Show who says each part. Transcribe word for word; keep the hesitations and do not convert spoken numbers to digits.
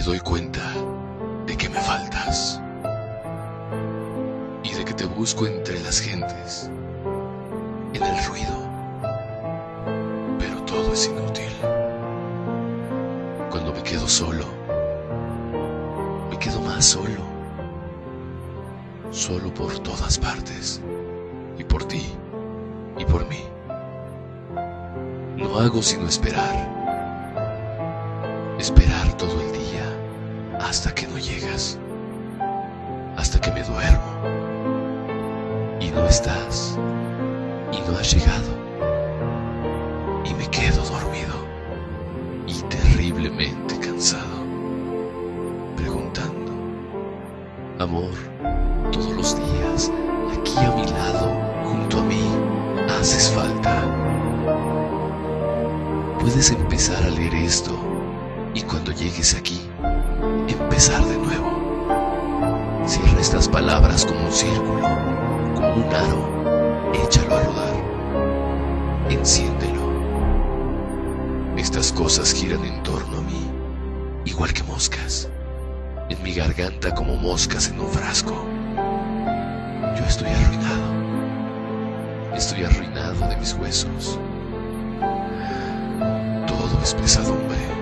Speaker 1: doy cuenta de que me faltas y de que te busco entre las gentes, en el ruido, pero todo es inútil. Cuando me quedo solo, me quedo más solo, solo por todas partes, y por ti, y por mí. No hago sino esperar, esperar todo el día hasta que no llegas, hasta que me duermo y no estás, y no has llegado, y me quedo dormido y terriblemente cansado, preguntando: amor, todos los días, aquí a mi lado, junto a mí, haces falta. Puedes empezar a leer esto y cuando llegues aquí, empezar de nuevo. Cierra estas palabras como un círculo, como un aro, échalo a rodar, enciéndelo. Estas cosas giran en torno a mí, igual que moscas, en mi garganta como moscas en un frasco. Yo estoy arruinado, estoy arruinado de mis huesos. Todo es pesadumbre.